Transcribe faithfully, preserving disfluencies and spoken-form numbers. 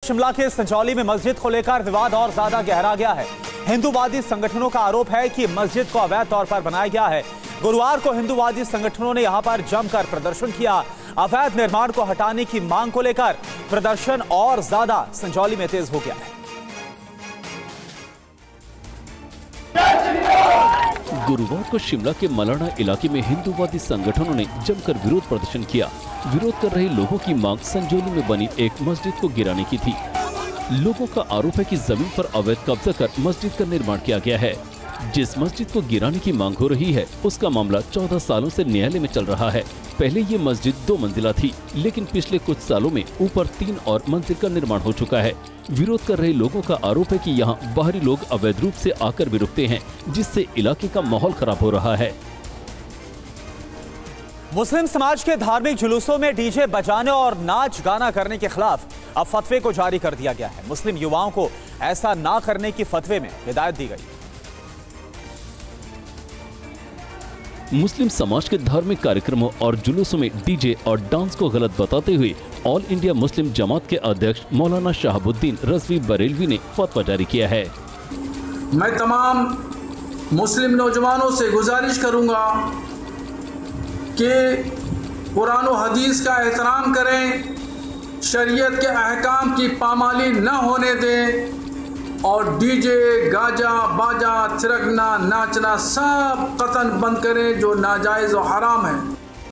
शिमला के संजौली में मस्जिद को लेकर विवाद और ज्यादा गहरा गया है। हिंदूवादी संगठनों का आरोप है कि मस्जिद को अवैध तौर पर बनाया गया है। गुरुवार को हिंदूवादी संगठनों ने यहां पर जमकर प्रदर्शन किया। अवैध निर्माण को हटाने की मांग को लेकर प्रदर्शन और ज्यादा संजौली में तेज हो गया है। गुरुवार को शिमला के मलाना इलाके में हिंदूवादी संगठनों ने जमकर विरोध प्रदर्शन किया। विरोध कर रहे लोगों की मांग संजौली में बनी एक मस्जिद को गिराने की थी। लोगों का आरोप है कि जमीन पर अवैध कब्जा कर मस्जिद का निर्माण किया गया है। जिस मस्जिद को गिराने की मांग हो रही है उसका मामला चौदह सालों से न्यायालय में चल रहा है। पहले ये मस्जिद दो मंजिला थी, लेकिन पिछले कुछ सालों में ऊपर तीन और मंजिल का निर्माण हो चुका है। विरोध कर रहे लोगों का आरोप है कि यहाँ बाहरी लोग अवैध रूप से आकर भी रुकते हैं, जिससे इलाके का माहौल खराब हो रहा है। मुस्लिम समाज के धार्मिक जुलूसों में डीजे बजाने और नाच गाना करने के खिलाफ अब फतवे को जारी कर दिया गया है। मुस्लिम युवाओं को ऐसा ना करने की फतवे में हिदायत दी गई। मुस्लिम समाज के धार्मिक कार्यक्रमों और जुलूसों में डीजे और डांस को गलत बताते हुए ऑल इंडिया मुस्लिम जमात के अध्यक्ष मौलाना शहाबुद्दीन रजवी बरेलवी ने फतवा जारी किया है। मैं तमाम मुस्लिम नौजवानों से गुजारिश करूंगा कि कुरान और हदीस का एहतराम करें, शरीयत के अहकाम की पामाली न होने दें और डीजे, गाजा, बाजा, थिरकना, नाचना सब कतन बंद करें जो नाजायज़ और हराम है।